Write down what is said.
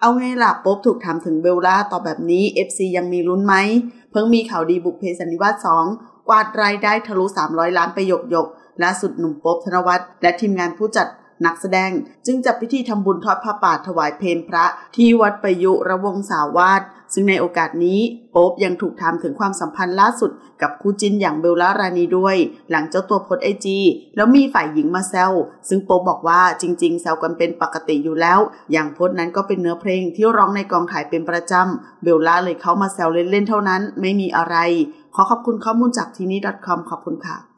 เอาไงล่ะโป๊ปถูกถามถึงเบลล่าตอบแบบนี้ FC ยังมีลุ้นไหมเพิ่งมีข่าวดีบุพเพสันนิวาส2กวาดรายได้ทะลุ300 ล้านไปหยกล่าสุดหนุ่มโป๊ปธนวัฒน์และทีมงานผู้จัดนักแสดงจึงจัดพิธีทำบุญทอดผ้าป่าถวายเพลพระที่วัดประยุรวงศาวาสซึ่งในโอกาสนี้โป๊ปยังถูกถามถึงความสัมพันธ์ล่าสุดกับคู่จิ้นอย่างเบลล่ารานีด้วยหลังเจ้าตัวโพสต์ IG แล้วมีฝ่ายหญิงมาแซวซึ่งโป๊ปบอกว่าจริงๆแซวกันเป็นปกติอยู่แล้วอย่างโพสต์นั้นก็เป็นเนื้อเพลงที่ร้องในกองถ่ายเป็นประจำเบลล่าเลยเข้ามาแซวเล่นๆเท่านั้นไม่มีอะไรขอขอบคุณข้อมูลจากทีนี้ .com ขอบคุณค่ะ